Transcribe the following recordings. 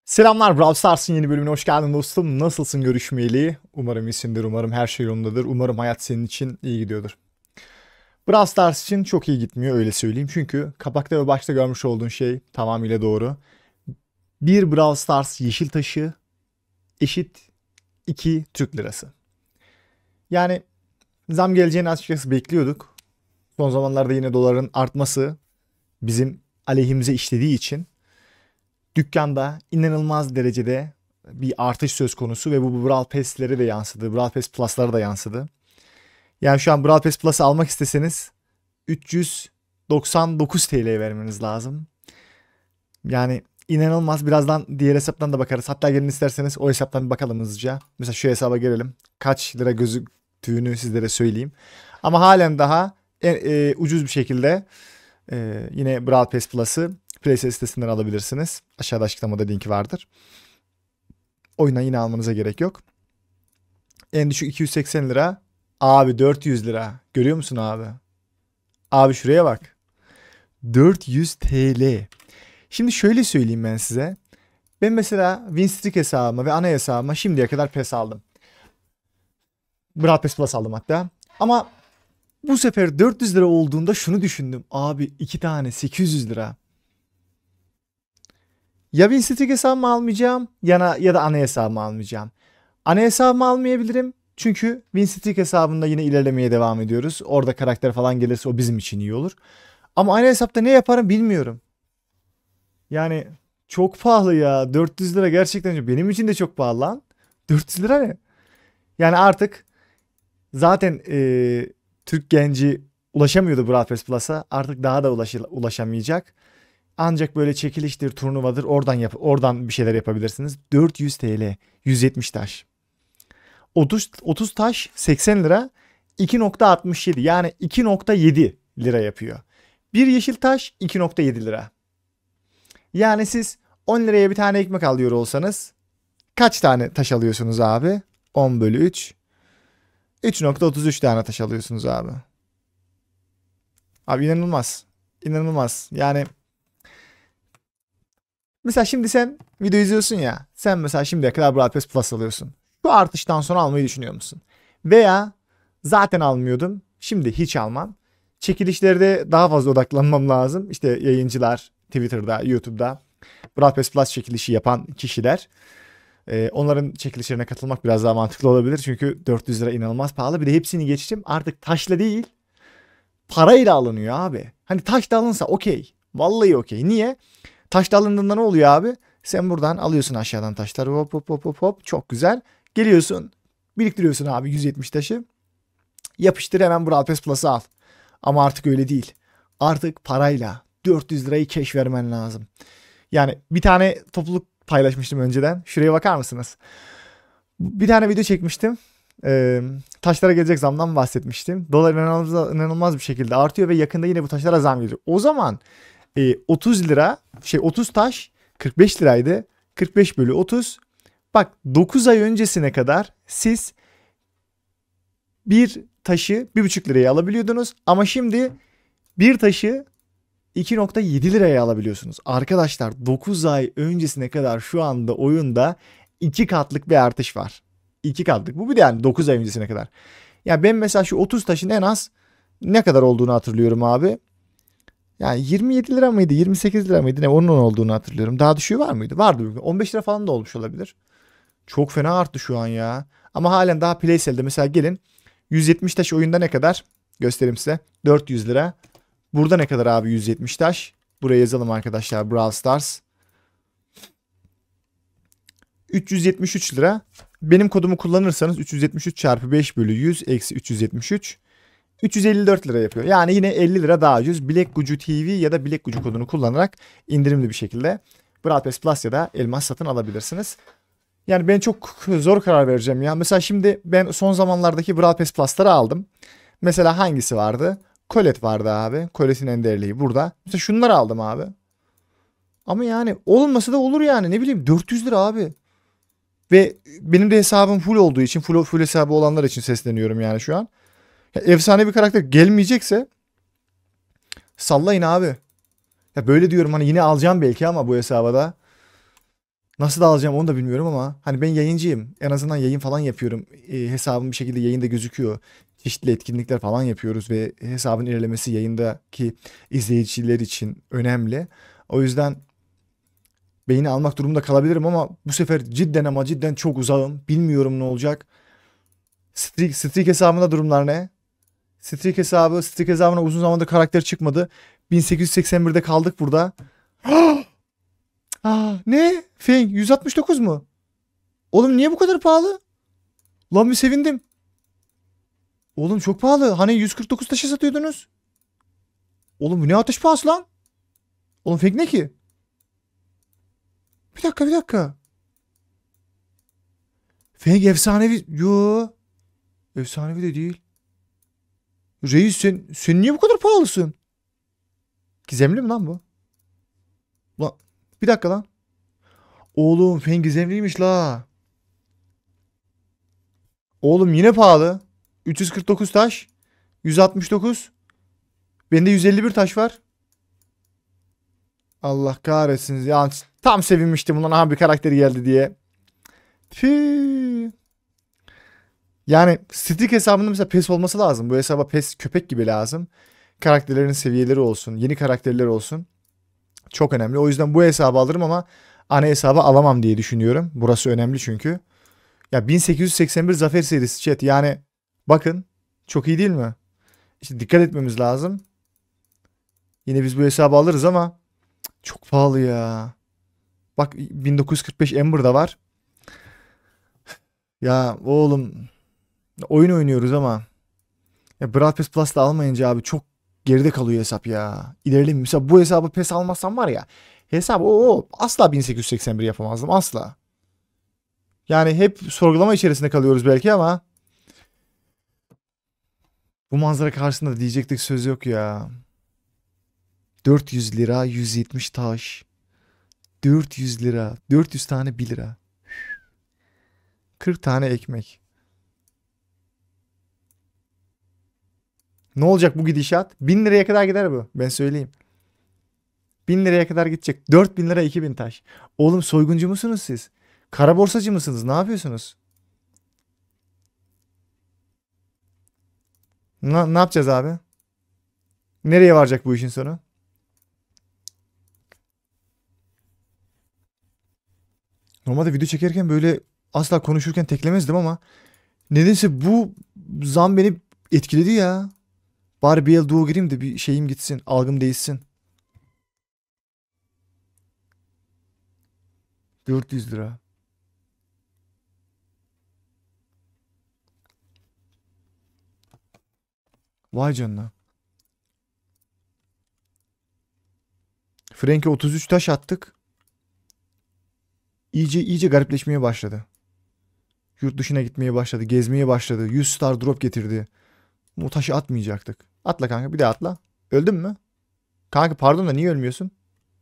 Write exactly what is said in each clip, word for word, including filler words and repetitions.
Selamlar, Brawl Stars'ın yeni bölümüne hoş geldin dostum. Nasılsın görüşmeyeli? Umarım iyisindir, umarım her şey yolundadır. Umarım hayat senin için iyi gidiyordur. Brawl Stars için çok iyi gitmiyor, öyle söyleyeyim. Çünkü kapakta ve başta görmüş olduğun şey tamamıyla doğru. Bir Brawl Stars yeşil taşı eşit iki Türk lirası. Yani zam geleceğini açıkçası bekliyorduk. Son zamanlarda yine doların artması bizim aleyhimize işlediği için dükkanda inanılmaz derecede bir artış söz konusu ve bu, bu Brawl Pass'lere de yansıdı. Brawl Pass Plus'lara da yansıdı. Yani şu an Brawl Pass Plus'ı almak isteseniz üç yüz doksan dokuz T L vermeniz lazım. Yani inanılmaz. Birazdan diğer hesaptan da bakarız. Hatta gelin isterseniz o hesaptan bir bakalım hızlıca. Mesela şu hesaba gelelim. Kaç lira gözüktüğünü sizlere söyleyeyim. Ama halen daha e, e, ucuz bir şekilde e, yine Brawl Pass Plus'ı PlayStation sitesinden alabilirsiniz. Aşağıda açıklamada linki vardır. Oyundan yine almanıza gerek yok. En düşük iki yüz seksen lira. Abi dört yüz lira. Görüyor musun abi? Abi şuraya bak. dört yüz T L. Şimdi şöyle söyleyeyim ben size. Ben mesela Winstreak hesabıma ve ana hesabıma şimdiye kadar PES aldım. Brawl Pass Plus aldım hatta. Ama bu sefer dört yüz lira olduğunda şunu düşündüm. Abi iki tane sekiz yüz lira. Ya Winstreak hesabımı almayacağım ya, ya da ana hesabımı almayacağım. Ana hesabımı almayabilirim. Çünkü Winstreak hesabında yine ilerlemeye devam ediyoruz. Orada karakter falan gelirse o bizim için iyi olur. Ama ana hesapta ne yaparım bilmiyorum. Yani çok pahalı ya. dört yüz lira gerçekten benim için de çok pahalı lan. dört yüz lira ne? Yani artık zaten e, Türk genci ulaşamıyordu Brawl Pass Plus'a. Artık daha da ulaş, ulaşamayacak. Ancak böyle çekiliştir, turnuvadır oradan yap oradan bir şeyler yapabilirsiniz. dört yüz T L, yüz yetmiş taş. otuz, otuz taş seksen lira, iki nokta altmış yedi yani iki nokta yedi lira yapıyor. Bir yeşil taş iki nokta yedi lira. Yani siz on liraya bir tane ekmek alıyor olsanız kaç tane taş alıyorsunuz abi? on bölü üç. üç nokta otuz üç tane taş alıyorsunuz abi. Abi inanılmaz. İnanılmaz. Yani mesela şimdi sen video izliyorsun ya. Sen mesela şimdiye kadar Brawl Pass Plus alıyorsun. Şu artıştan sonra almayı düşünüyor musun? Veya zaten almıyordum. Şimdi hiç almam. Çekilişlerde daha fazla odaklanmam lazım. İşte yayıncılar Twitter'da, YouTube'da Brawl Pass Plus çekilişi yapan kişiler. Ee, onların çekilişlerine katılmak biraz daha mantıklı olabilir. Çünkü dört yüz lira inanılmaz pahalı. Bir de hepsini geçtim. Artık taşla değil parayla alınıyor abi. Hani taş da alınsa okey. Vallahi okey. Niye? Taş da alındığında ne oluyor abi? Sen buradan alıyorsun aşağıdan taşları hop hop hop hop hop. Çok güzel. Geliyorsun. Biriktiriyorsun abi yüz yetmiş taşı. Yapıştır hemen Brawl Pass Plus'ı al. Ama artık öyle değil. Artık parayla dört yüz lirayı keş vermen lazım. Yani bir tane topluluk paylaşmıştım önceden. Şuraya bakar mısınız? Bir tane video çekmiştim. Ee, taşlara gelecek zamdan bahsetmiştim. Dolar inanılmaz, inanılmaz bir şekilde artıyor ve yakında yine bu taşlara zam gelecek. O zaman e, otuz lira şey otuz taş kırk beş liraydı. kırk beş bölü otuz. Bak dokuz ay öncesine kadar siz bir taşı bir buçuk liraya alabiliyordunuz. Ama şimdi bir taşı iki nokta yedi liraya alabiliyorsunuz. Arkadaşlar dokuz ay öncesine kadar şu anda oyunda iki katlık bir artış var. iki katlık. Bu bir de yani dokuz ay öncesine kadar. Ya ben mesela şu otuz taşın en az ne kadar olduğunu hatırlıyorum abi. Yani yirmi yedi lira mıydı? yirmi sekiz lira mıydı? Ne onun olduğunu hatırlıyorum. Daha düşüğü var mıydı? Vardı. on beş lira falan da olmuş olabilir. Çok fena arttı şu an ya. Ama halen daha PlayStation'da mesela gelin yüz yetmiş taş oyunda ne kadar? Göstereyim size. dört yüz lira. Burada ne kadar abi yüz yetmiş taş? Buraya yazalım arkadaşlar. Brawl Stars. üç yüz yetmiş üç lira. Benim kodumu kullanırsanız üç yüz yetmiş üç çarpı beş bölü yüz eksi üç yüz yetmiş üç. üç yüz elli dört lira yapıyor. Yani yine elli lira daha ucuz. Bilek Gücü T V ya da Bilek Gücü kodunu kullanarak indirimli bir şekilde Brawl Pass Plus ya da elmas satın alabilirsiniz. Yani ben çok zor karar vereceğim ya. Mesela şimdi ben son zamanlardaki Brawl Pass Plus'ları aldım. Mesela hangisi vardı? Colette vardı abi. Colette'in en değerliği burada. Mesela şunları aldım abi. Ama yani olunması da olur yani. Ne bileyim dört yüz lira abi. Ve benim de hesabım full olduğu için full, full hesabı olanlar için sesleniyorum yani şu an. Ya efsane bir karakter gelmeyecekse sallayın abi. Ya böyle diyorum hani yine alacağım belki ama bu hesaba da. Nasıl da alacağım onu da bilmiyorum ama hani ben yayıncıyım. En azından yayın falan yapıyorum. E, hesabım bir şekilde yayında gözüküyor. Çeşitli etkinlikler falan yapıyoruz ve hesabın ilerlemesi yayındaki izleyiciler için önemli. O yüzden beyni almak durumunda kalabilirim ama bu sefer cidden ama cidden çok uzağım. Bilmiyorum ne olacak. Streak, Streak hesabında durumlar ne? Streak hesabı, Streak hesabına uzun zamandır karakter çıkmadı. bin sekiz yüz seksen birde kaldık burada. Aa, ne? Feng yüz altmış dokuz mu? Oğlum niye bu kadar pahalı? Lan bir sevindim. Oğlum çok pahalı. Hani yüz kırk dokuz taşı satıyordunuz. Oğlum bu ne ateş pahası lan? Oğlum Feng ne ki? Bir dakika bir dakika. Feng efsanevi. Yo. Efsanevi de değil. Reis sen, sen niye bu kadar pahalısın? Gizemli mi lan bu? Lan bir dakika lan. Oğlum Feng gizemliymiş la. Oğlum yine pahalı. üç yüz kırk dokuz taş. yüz altmış dokuz. Bende yüz elli bir taş var. Allah kahretsin. Ya tam sevinmiştim bundan aha bir karakteri geldi diye. Tüh. Yani Streak hesabında mesela pes olması lazım. Bu hesaba pes köpek gibi lazım. Karakterlerin seviyeleri olsun. Yeni karakterler olsun. Çok önemli. O yüzden bu hesabı alırım ama ana hesabı alamam diye düşünüyorum. Burası önemli çünkü. Ya bin sekiz yüz seksen bir Zafer serisi chat. Yani bakın çok iyi değil mi? İşte dikkat etmemiz lazım. Yine biz bu hesabı alırız ama çok pahalı ya. Bak bin dokuz yüz kırk beş Ember'da var. Ya oğlum oyun oynuyoruz ama ya Brawl Pass Plus'la almayınca abi çok geride kalıyor hesap ya. İlerleyeyim. Mesela bu hesabı PES almazsam var ya. Hesabı o, o asla bin sekiz yüz seksen bir yapamazdım asla. Yani hep sorgulama içerisinde kalıyoruz belki ama bu manzara karşısında da diyecektik söz yok ya. dört yüz lira yüz yetmiş taş. dört yüz lira. dört yüz tane bir lira. kırk tane ekmek. Ne olacak bu gidişat? bin liraya kadar gider bu. Ben söyleyeyim. bin liraya kadar gidecek. dört bin lira iki bin taş. Oğlum soyguncu musunuz siz? Kara borsacı mısınız? Ne yapıyorsunuz? Ne, ne yapacağız abi? Nereye varacak bu işin sonu? Normalde video çekerken böyle asla konuşurken teklemezdim ama nedense bu zam beni etkiledi ya. Bari bir el duo gireyim de bir şeyim gitsin. Algım değişsin. dört yüz lira. Vay canına. Frank'e otuz üç taş attık. İyice iyice garipleşmeye başladı. Yurt dışına gitmeye başladı. Gezmeye başladı. yüz star drop getirdi. Bu taşı atmayacaktık. Atla kanka bir daha atla. Öldün mü? Kanka pardon da niye ölmüyorsun?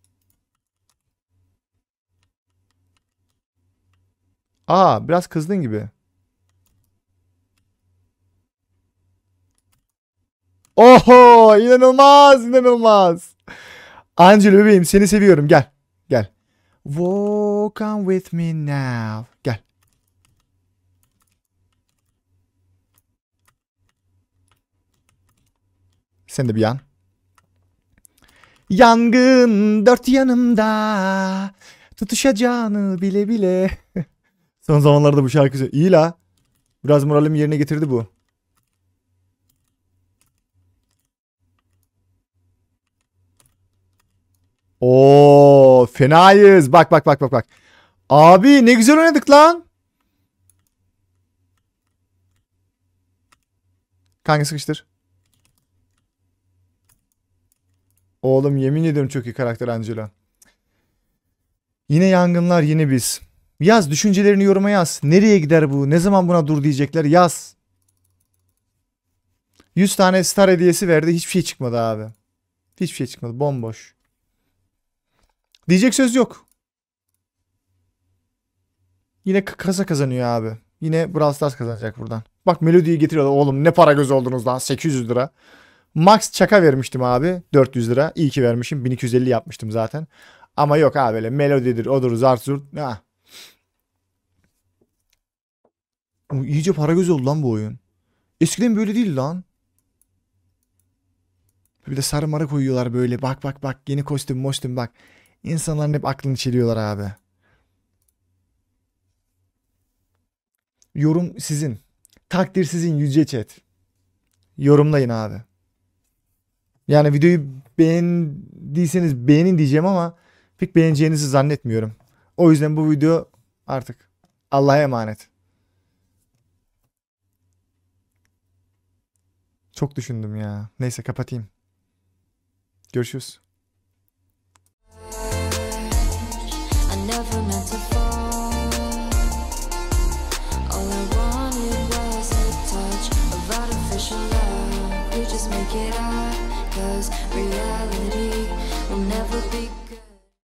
Aa biraz kızdın gibi. Oho inanılmaz inanılmaz. Angel bebeğim seni seviyorum gel. Gel. Walk on with me now. Gel. Sen de bir yan. Yangın dört yanımda. Tutuşacağını bile bile. Son zamanlarda bu şarkı iyi la. Biraz moralimi yerine getirdi bu. Oo fenayız. Bak bak bak bak bak. Abi ne güzel oynadık lan. Kanka sıkıştır. Oğlum yemin ediyorum çok iyi karakter Angela. Yine yangınlar yine biz. Yaz düşüncelerini yoruma yaz. Nereye gider bu? Ne zaman buna dur diyecekler? Yaz. yüz tane star hediyesi verdi. Hiçbir şey çıkmadı abi. Hiçbir şey çıkmadı. Bomboş. Diyecek söz yok. Yine kasa kazanıyor abi. Yine Brawl Stars kazanacak buradan. Bak Melody'yi getiriyorlar. Oğlum ne para göz oldunuz lan. sekiz yüz lira. Max çaka vermiştim abi. dört yüz lira. İyi ki vermişim. bin iki yüz elli yapmıştım zaten. Ama yok abi böyle Melody'dir odur zart zurt. Ha. O iyice para göz oldu lan bu oyun. Eskiden böyle değil lan. Bir de sarı marı koyuyorlar böyle. Bak bak bak yeni kostüm mostüm bak. İnsanların hep aklını çeliyorlar abi. Yorum sizin. Takdir sizin yüce chat. Yorumlayın abi. Yani videoyu beğendiyseniz beğenin diyeceğim ama pek beğeneceğinizi zannetmiyorum. O yüzden bu video artık Allah'a emanet. Çok düşündüm ya. Neyse kapatayım. Görüşürüz.